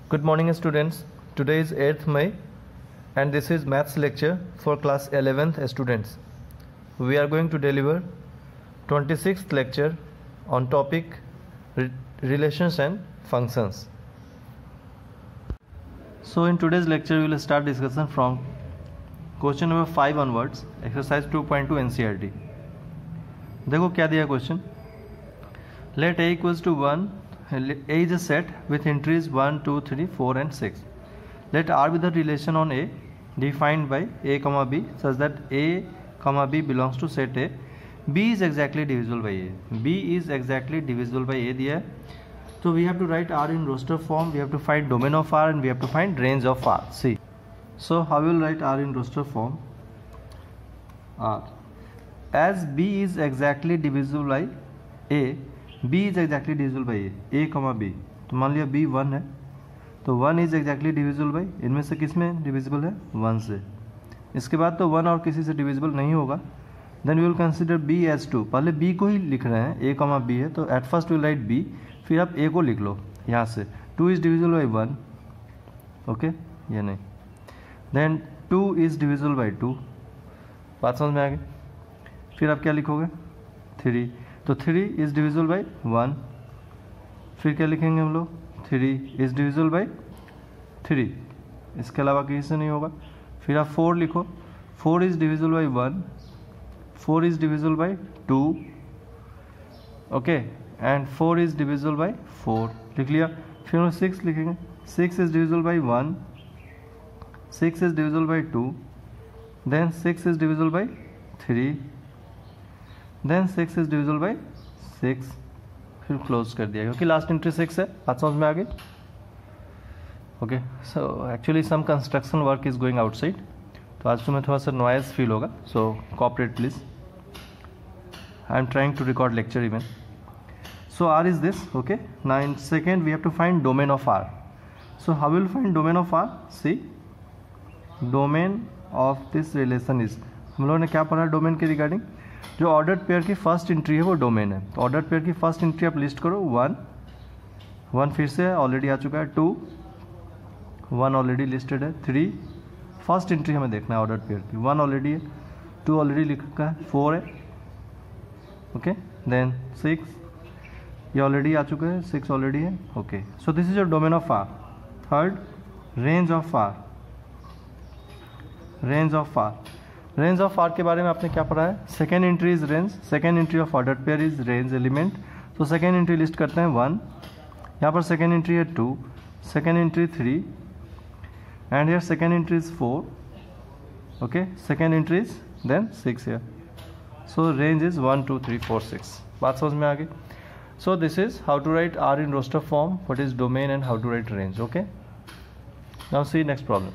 Good morning students. Today is 8th May and this is maths lecture for class 11th students. We are going to deliver 26th lecture on topic relations and functions. So in today's lecture we will start discussion from question number 5 onwards, exercise 2.2 NCERT. देखो क्या दिया question. Let A equals to 1. A is a set with entries 1, 2, 3, 4 and 6. Let R be the relation on A defined by A comma B such that A comma B belongs to set A. B is exactly divisible by A. B is exactly divisible by A दिया है. So we have to write R in roster form. We have to find domain of R and we have to find range of R. See. So how we will write R in roster form? R. As B is exactly divisible by A, B is exactly divisible by A comma B. तो मान लिया B 1 है, तो 1 is exactly divisible by, इनमें से किस में divisible है? 1 से. इसके बाद तो 1 और किसी से divisible नहीं होगा. Then we will consider B as 2. पहले B को ही लिख रहे हैं, A comma B है, तो at first we will write B, फिर आप A को लिख लो यहाँ से. 2 is divisible by 1, ओके, ये नहीं. Then 2 is divisible by 2. बात समझ में आ गई. फिर आप क्या लिखोगे? 3. तो 3 इज डिविजिबल बाई 1. फिर क्या लिखेंगे हम लोग? 3 इज डिविजिबल बाई 3. इसके अलावा किसी से नहीं होगा. फिर आप 4 लिखो. 4 is divisible by 1. 4 is divisible by 2. Okay, and 4 is divisible by 4 लिख लिया. फिर हम 6 लिखेंगे. 6 is divisible by 1. 6 is divisible by 2. Then 6 is divisible by 3. Then 6 is divisible by 6. फिर क्लोज कर दिया क्योंकि लास्ट एंट्री 6 है. बात समझ में आ गई. Okay, so actually some construction work is going outside, तो आज तुम्हें थोड़ा सा नॉइज फील होगा, so cooperate please. I am trying to record lecture even. So R is this. Okay, now in second we have to find domain of R. So how will find domain of R? See, domain of this relation is, हम लोगों ने क्या पढ़ा domain के regarding? जो ordered pair की first entry है वो डोमेन है. तो ऑर्डर्ड पेयर की फर्स्ट एंट्री आप लिस्ट करो. 1 फिर से ऑलरेडी आ चुका है. 2 1 ऑलरेडी लिस्टेड है. 3 फर्स्ट एंट्री हमें देखना है ऑर्डर्ड पेयर की. 1 ऑलरेडी है, 2 ऑलरेडी लिखा है, 4 है. ओके, देन 6 ये ऑलरेडी आ चुका है, 6 ऑलरेडी है. Okay, so this is your domain of R. Third, range of R. Range of R. Range of R के बारे में आपने क्या पढ़ा है? Second entry is range. Second entry of ordered pair is range element. तो second entry list करते हैं 1. यहाँ पर सेकेंड एंट्री है 2. Second entry 3 and here second entry is 4. Okay, second entry is then 6 here. So range is 1 2 3 4 6. बात समझ में आ गई. So this is how to write R in roster form, what is domain and how to write range. Okay, now see next problem.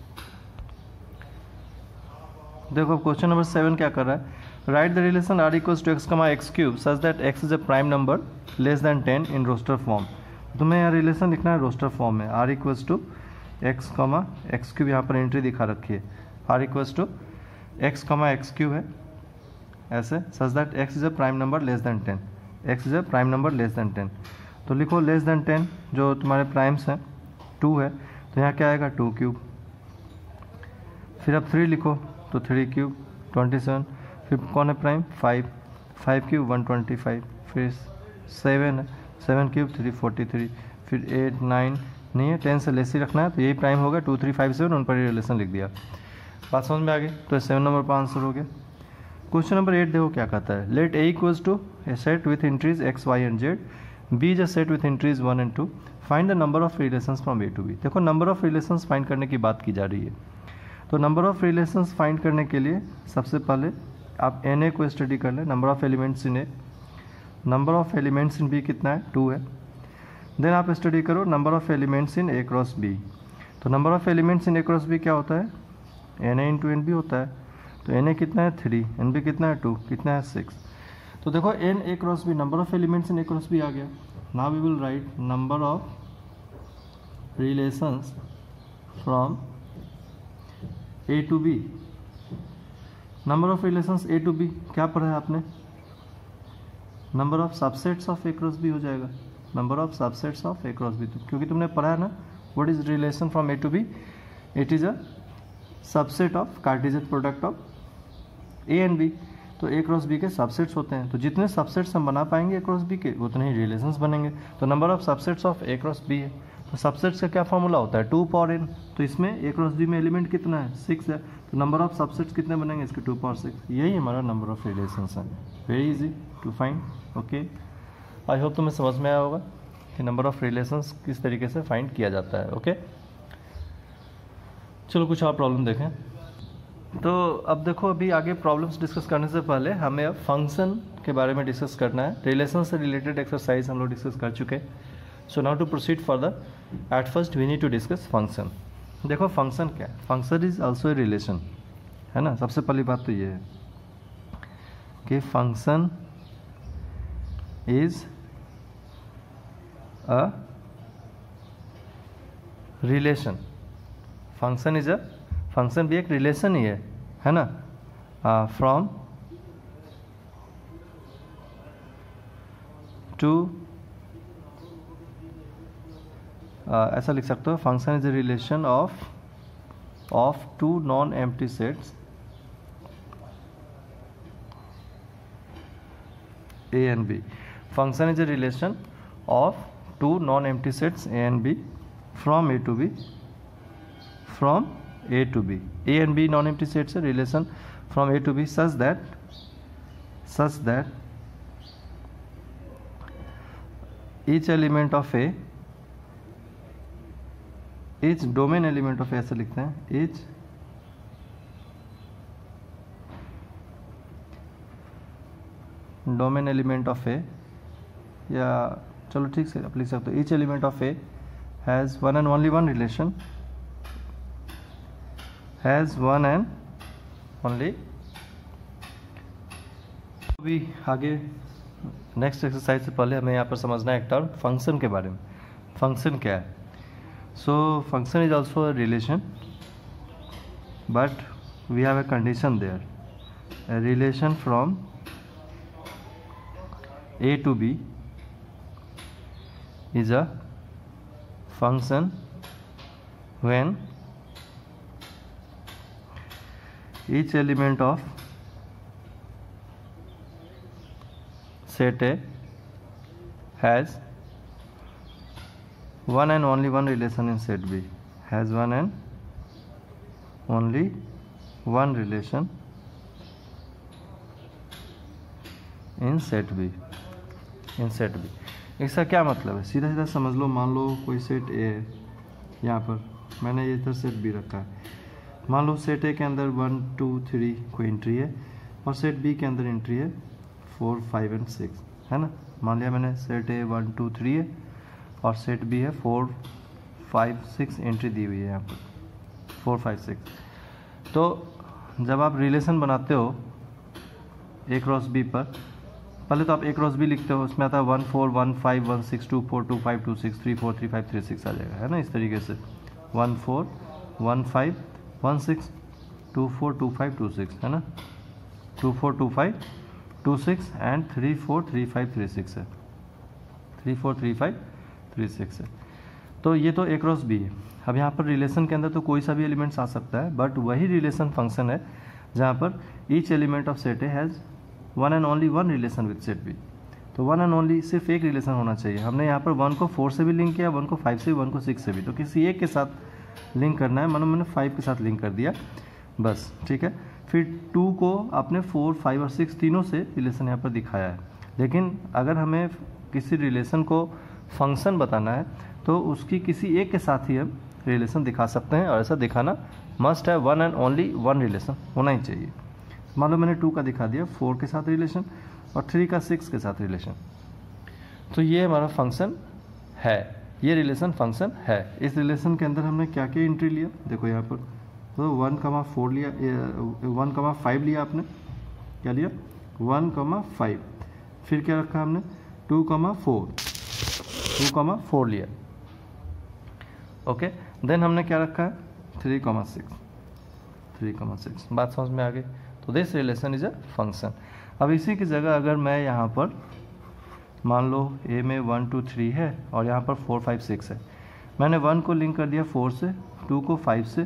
देखो question number 7 क्या कर रहा है? Write the relation R equals to X comma X cube such that X is a prime number less than 10 in roster form. तुम्हें यहाँ relation लिखना है roster form में. R equals to X comma X cube, यहाँ पर entry दिखा रखी है. R equals to X comma X cube है ऐसे, such that X is a prime number less than 10. X is a prime number less than 10. तो लिखो less than 10, जो तुम्हारे प्राइम्स हैं 2 है, तो यहाँ क्या आएगा? 2 क्यूब. फिर अब 3 लिखो, तो 3 क्यूब 27. फिर कौन है प्राइम? 5 क्यूब 125. फिर 7 है, 7 क्यूब 343. फिर 8 9 नहीं है, 10 से लेस ही रखना है, तो यही प्राइम होगा. 2 3 5 7 उन पर ही रिलेशन लिख दिया. बात समझ में आ गई. तो 7 नंबर पर आंसर हो गया. क्वेश्चन नंबर 8 देखो क्या कहता है. Let A equals to A set with entries X Y and Z. B is a set with entries 1 and 2. Find the number of relations from A to B. देखो number of relations find करने की बात की जा रही है. तो number of relations find करने के लिए सबसे पहले आप एन ए को स्टडी कर लें. Number of elements in A. Number of elements in B कितना है? 2 है. देन आप स्टडी करो number of elements in A cross B. तो number of elements in A cross B क्या होता है? N A into n B होता है. तो एन ए कितना है? 3. एन बी कितना है? 2. कितना है? 6. तो देखो n A cross B, number of elements in A cross B आ गया. Now we will write number of relations from A to B. Number of relations A to B क्या पढ़ा है आपने? Number of subsets of A cross B हो जाएगा. Number of subsets of A cross B, क्योंकि तुमने पढ़ा है ना what is relation from A to B? It is a subset of Cartesian product of A and B. तो A cross B के subsets होते हैं, तो जितने सबसेट्स हम बना पाएंगे ए क्रॉस बी के उतने ही रिलेशंस बनेंगे। तो number of subsets of A cross B है, तो सबसेट्स का क्या फॉर्मूला होता है? 2 पावर n। तो इसमें ए क्रॉस बी में एलिमेंट कितना है? 6 है, तो नंबर ऑफ सबसेट्स कितने बनेंगे इसके? 2 पावर 6। यही हमारा नंबर ऑफ रिलेशंस है। Very easy to find. Okay, I hope तुम्हें समझ में आया होगा कि नंबर ऑफ रिलेशंस किस तरीके से फाइंड किया जाता है। ओके, चलो कुछ और प्रॉब्लम देखें। तो अब देखो, अभी आगे प्रॉब्लम्स डिस्कस करने से पहले हमें अब फंक्शन के बारे में डिस्कस करना है। रिलेशन से रिलेटेड एक्सरसाइज हम लोग डिस्कस कर चुके हैं। So now to proceed further, at first we need to discuss function. देखो फंक्शन क्या है? Function is also a relation, है ना। सबसे पहली बात तो ये है कि function is a relation. Function is a, function भी एक रिलेशन ही है ना, फ्रॉम टू, ऐसा लिख सकते हो, function is a relation of two non empty sets A and B. Function is a relation of two non empty sets A and B from A to B, from A to B. A and B non-empty sets है, relation from A to B such that each element of A, each domain element of A ऐसे लिखते हैं, each domain element of A, या चलो ठीक से आप लिख सकते हो, each element of A has one and only one relation, has one and only। अभी आगे नेक्स्ट एक्सरसाइज से पहले हमें यहाँ पर समझना है एक टर्म फंक्शन के बारे में। फंक्शन क्या है? So function is also a relation, but we have a condition there, a relation from A to B is a function when each element of set A has one and only one relation in set B, has one and only one relation in set B, in set B। इसका क्या मतलब है? सीधा सीधा समझ लो, मान लो कोई set ए है, यहाँ पर मैंने ये इधर सेट बी रखा है। मान लो सेट ए के अंदर 1 2 3 कोई एंट्री है और सेट बी के अंदर एंट्री है 4 5 एंड 6, है ना। मान लिया मैंने सेट ए 1 2 3 है और सेट बी है 4 5 6 एंट्री दी हुई है यहाँ पर 4 5 6। तो जब आप रिलेशन बनाते हो ए क्रॉस बी पर, पहले तो आप ए क्रॉस बी लिखते हो, उसमें आता है 1 4 1 5 1 6 2 4 2 5 2 6 3 4 3 5 3 6 आ जाएगा, है ना। इस तरीके से 1 4 1 5 1 6 2 4 2 5 2 6, है ना। 2 4 2 5 2 6 एंड 3 4 3 5 3 6 है, 3 4 3 5 3 6 है। तो ये तो ए क्रॉस बी है। अब यहाँ पर रिलेशन के अंदर तो कोई सा भी एलिमेंट्स आ सकता है, बट वही रिलेशन फंक्शन है जहाँ पर each element of set A has one and only one relation with set B. तो वन एंड ओनली सिर्फ एक रिलेशन होना चाहिए। हमने यहाँ पर 1 को 4 से भी लिंक किया, 1 को 5 से भी, 1 को 6 से भी, तो किसी एक के साथ लिंक करना है। मानो मैंने 5 के साथ लिंक कर दिया बस, ठीक है। फिर 2 को आपने 4 5 और 6 तीनों से रिलेशन यहाँ पर दिखाया है। लेकिन अगर हमें किसी रिलेशन को फंक्शन बताना है तो उसकी किसी एक के साथ ही हम रिलेशन दिखा सकते हैं, और ऐसा दिखाना मस्ट है, one and only one relation होना ही चाहिए। मान लो मैंने 2 का दिखा दिया, 4 के साथ रिलेशन और 3 का 6 के साथ रिलेशन, तो ये हमारा फंक्शन है, ये रिलेशन फंक्शन है। इस रिलेशन के अंदर हमने क्या क्या एंट्री लिया, देखो यहाँ पर तो 1,4 लिया, 1,5 लिया आपने, क्या लिया 1,5, फिर क्या रखा हमने 2,4 लिया, ओके। देन हमने क्या रखा है 3,6, बात समझ में आ गई। तो this relation is a function. अब इसी की जगह अगर मैं यहाँ पर मान लो ए में 1 2 3 है और यहाँ पर 4 5 6 है, मैंने 1 को लिंक कर दिया 4 से, 2 को 5 से,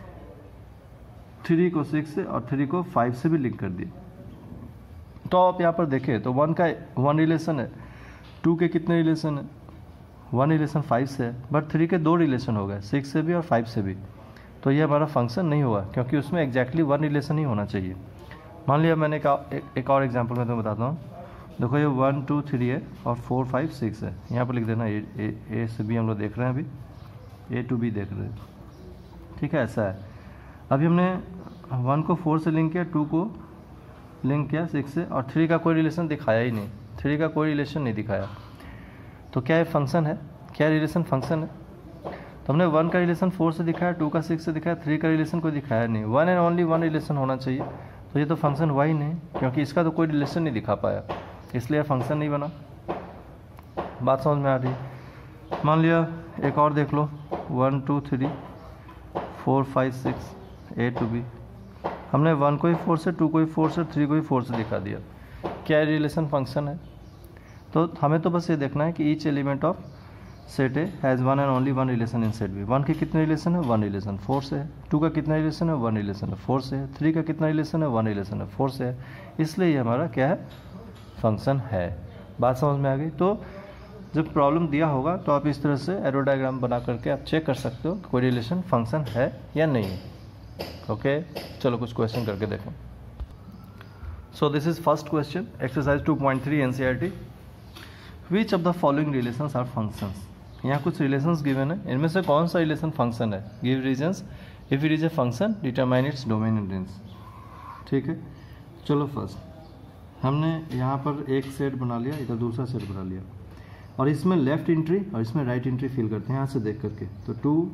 3 को 6 से और 3 को 5 से भी लिंक कर दिया। तो आप यहाँ पर देखें तो 1 का 1 रिलेशन है, 2 के कितने रिलेशन है, 1 रिलेशन 5 से है, बट 3 के 2 रिलेशन हो गए, 6 से भी और 5 से भी। तो ये हमारा फंक्शन नहीं होगा क्योंकि उसमें एग्जैक्टली 1 रिलेशन ही होना चाहिए। मान लिया मैंने एक और एग्जांपल मैं तुम्हें बताता हूँ। देखो ये 1 2 3 है और 4 5 6 है, यहाँ पर लिख देना ए से बी हम लोग देख रहे हैं, अभी A to B देख रहे हैं, ठीक है, ऐसा है। अभी हमने 1 को 4 से लिंक किया, 2 को लिंक किया 6 से और 3 का कोई रिलेशन दिखाया ही नहीं, 3 का कोई रिलेशन नहीं दिखाया। तो क्या ये फंक्शन है, क्या रिलेशन फंक्शन है? तो हमने 1 का रिलेशन 4 से दिखाया, 2 का 6 से दिखाया, 3 का रिलेशन कोई दिखाया नहीं, 1 एंड ओनली 1 रिलेशन होना चाहिए। तो ये तो फंक्शन हुआ ही नहीं क्योंकि इसका तो कोई रिलेशन नहीं दिखा पाया, इसलिए फंक्शन नहीं बना। बात समझ में आ रही है? मान लिया एक और देख लो, 1 2 3 4 5 6 A to B। हमने 1 को ही 4 से, 2 को ही 4 से, 3 को ही 4 से दिखा दिया। क्या रिलेशन फंक्शन है? तो हमें तो बस ये देखना है कि each element of set A has 1 and only 1 relation in set B. 1 के कितने रिलेशन है, 1 रिलेशन 4 से है, 2 का कितना रिलेशन है, 1 रिलेशन है 4 से है, 3 का कितना रिलेशन है, 1 रिलेशन है 4 से है, इसलिए ये हमारा क्या है, फंक्शन है। बात समझ में आ गई? तो जब प्रॉब्लम दिया होगा तो आप इस तरह से एरो डायग्राम बना करके आप चेक कर सकते हो कोई रिलेशन फंक्शन है या नहीं। ओके, चलो कुछ क्वेश्चन करके देखो। So this is first question, exercise 2.3 NCERT। Which of the following relations are functions? यहाँ कुछ रिलेशंस गिवन है, इनमें से कौन सा रिलेशन फंक्शन है? Give reasons, if it is a function determine its domain in range. ठीक है, चलो फर्स्ट हमने यहाँ पर एक सेट बना लिया, इधर दूसरा सेट बना लिया और इसमें लेफ्ट एंट्री और इसमें राइट एंट्री फिल करते हैं यहाँ से देख करके। तो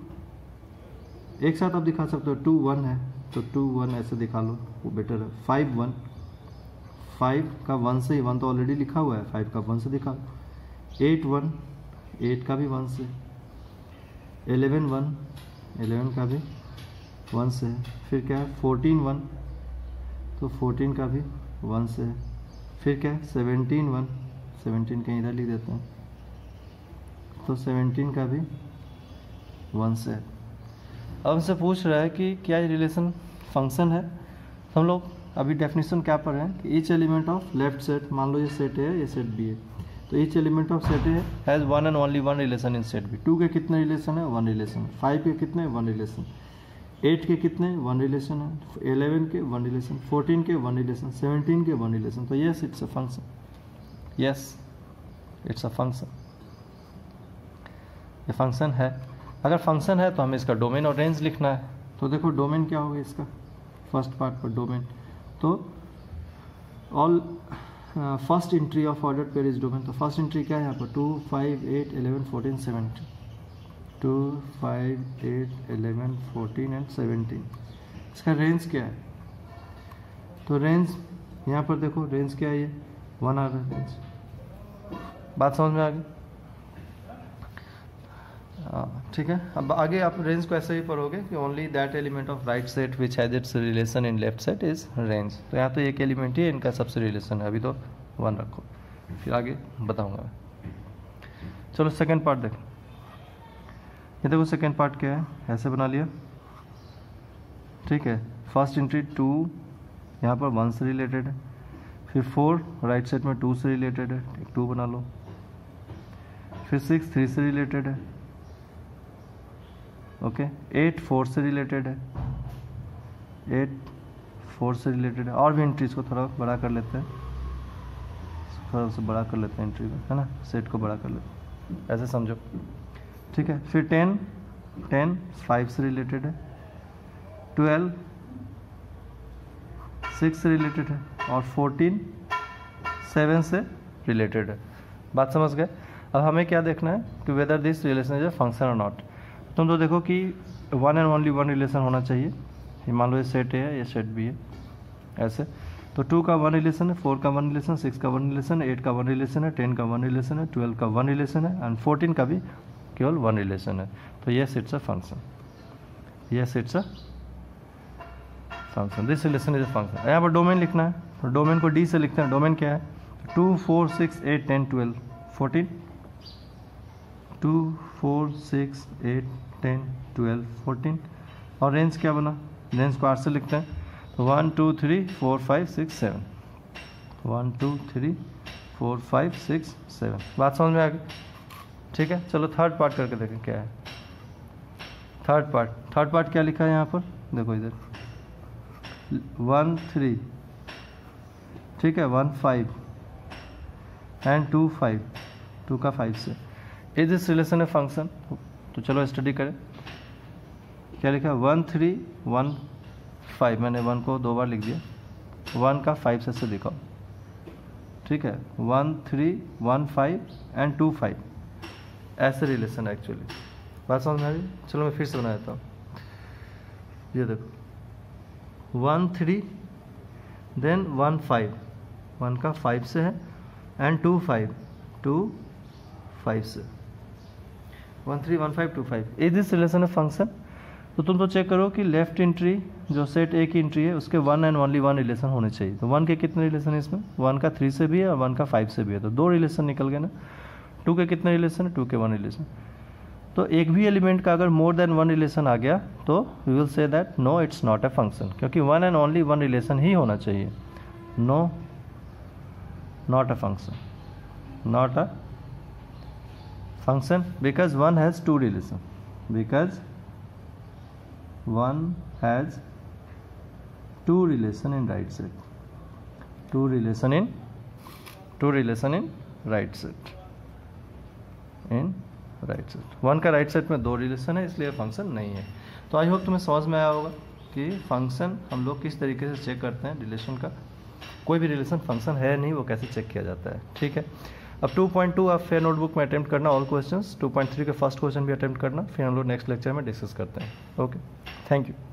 2 एक साथ आप दिखा सकते हो, 2 1 है तो 2 1 ऐसे दिखा लो, वो बेटर है। 5 1, 5 का 1 से ही, 1 तो ऑलरेडी लिखा हुआ है, 5 का 1 से दिखा। 8 1, 8 का भी 1 से। 11 1, 11 का भी 1 से है। फिर क्या है, 14 1, तो 14 का भी 1 से है। फिर क्या है, 17 1, 17 कहीं इधर लिख देते हैं, तो 17 का भी 1 से है। अब हमसे पूछ रहा है कि क्या ये रिलेशन फंक्शन है। तो हम लोग अभी डेफिनेशन क्या पढ़ रहे हैं कि each element of left set, मान लो ये सेट है, ये सेट बी है, तो each element of set A has 1 and only 1 relation in set B. 2 के कितने रिलेशन है, 1 रिलेशन। 5 के कितने, 1 रिलेशन। 8 के कितने, 1 रिलेशन है। 11 के 1 रिलेशन, 14 के 1 रिलेशन, 17 के 1 रिलेशन। तो yes it's a function, yes it's a function, ये फंक्शन है। अगर फंक्शन है तो हमें इसका डोमेन और रेंज लिखना है। तो देखो डोमेन क्या होगा इसका, फर्स्ट पार्ट पर डोमेन, तो all first entry of order pair is domain. तो फर्स्ट एंट्री क्या है यहाँ पर, 2 5 8 11 14 17, 2 5 8 11 14 एंड 17। इसका रेंज क्या है, तो रेंज यहाँ पर देखो रेंज क्या है, ये 1 आ रहा है रेंज। बात समझ में आ गई? ठीक है, अब आगे आप रेंज को ऐसे ही पढ़ोगे कि only that element of right set which has its relation in left set is range. तो यहाँ तो एक एलिमेंट ही इनका सबसे रिलेशन है, अभी तो 1 रखो, फिर आगे बताऊंगा मैं। चलो सेकंड पार्ट देखो। ये देखो सेकंड पार्ट क्या है, ऐसे बना लिया, ठीक है। फर्स्ट एंट्री 2 यहाँ पर 1 से रिलेटेड है, फिर 4 राइट साइड में 2 से रिलेटेड है, 2 बना लो। फिर 6 3 से रिलेटेड है, ओके। 8 4 से रिलेटेड है, 8 4 से रिलेटेड है। और भी एंट्रीज को थोड़ा बड़ा कर लेते हैं, थोड़ा सा बड़ा कर लेते हैं एंट्री को, है ना, सेट को बड़ा कर लेते हैं, ऐसे समझो, ठीक है। फिर 10 5 से रिलेटेड है, 12 6 से रिलेटेड है और 14 7 से रिलेटेड है। बात समझ गए? अब हमें क्या देखना है कि whether this relation is a function और नॉट। तुम तो देखो कि 1 एंड ओनली 1 रिलेशन होना चाहिए। ये मान लो ये सेट है, ये सेट भी है, ऐसे। तो 2 का 1 रिलेशन है, 4 का 1 रिलेशन, 6 का 1 रिलेशन है, 8 का 1 रिलेशन है, 10 का 1 रिलेशन है, 12 का 1 रिलेशन है एंड 14 का भी केवल 1 रिलेशन है। तो yes it's a function, yes it's a function, this relation is a function. यहाँ पर डोमेन लिखना है, तो डोमेन को डी से लिखते हैं। डोमेन क्या है, 2 4 6 8 10 12 14 2 4 6 8 10 12 14 और रेंज क्या बना, रेंज को 8 से लिखते हैं तो 1 2 3 4 5 6 7 1 2 3 4 5 6 7। बात समझ में आ गई? ठीक है, चलो थर्ड पार्ट करके देखें क्या है। थर्ड पार्ट क्या लिखा है यहाँ पर, देखो इधर 1 3, ठीक है, 1 5 एंड 2 5, 2 का 5 से। Is this relation a function? तो चलो स्टडी करें। क्या लिखा है, 1 3 1 5, मैंने 1 को 2 बार लिख दिया, 1 का 5 से दिखाओ, ठीक है, 1 3 1 5 एंड 2 5, ऐसे रिलेशन है एक्चुअली। बात समझ में आ गई? चलो मैं फिर से बना देता हूँ। ये देखो 1 3 देन 1 5, 1 का 5 से है एंड 2 5, 2 5 से, 1 3 1 5 2 5। Is this relation of function? तो तुम तो चेक करो कि लेफ्ट एंट्री जो सेट ए की एंट्री है उसके 1 एंड ओनली 1 रिलेशन होने चाहिए। तो 1 के कितने रिलेशन है इसमें, 1 का 3 से भी है और 1 का 5 से भी है, तो 2 रिलेशन निकल गए ना। 2 के कितने रिलेशन है, 2 के 1 रिलेशन। तो एक भी एलिमेंट का अगर मोर देन 1 रिलेशन आ गया तो we will say that no it's not a function, क्योंकि 1 एंड ओनली 1 रिलेशन ही होना चाहिए। No, not a function, not a function because 1 has 2 relation, because 1 has 2 relation in right set, 2 relation in right set, in right set। 1 का right set में 2 relation है, इसलिए function नहीं है। तो आई होप तुम्हें समझ में आया होगा कि फंक्शन हम लोग किस तरीके से चेक करते हैं रिलेशन का। कोई भी रिलेशन फंक्शन है नहीं, वो कैसे चेक किया जाता है, ठीक है। अब 2.2 आप फेयर नोटबुक में अटेम्प्ट करना ऑल क्वेश्चंस, 2.3 के फर्स्ट क्वेश्चन भी अटेम्प्ट करना, फिर हम लोग नेक्स्ट लेक्चर में डिस्कस करते हैं। Okay, thank you.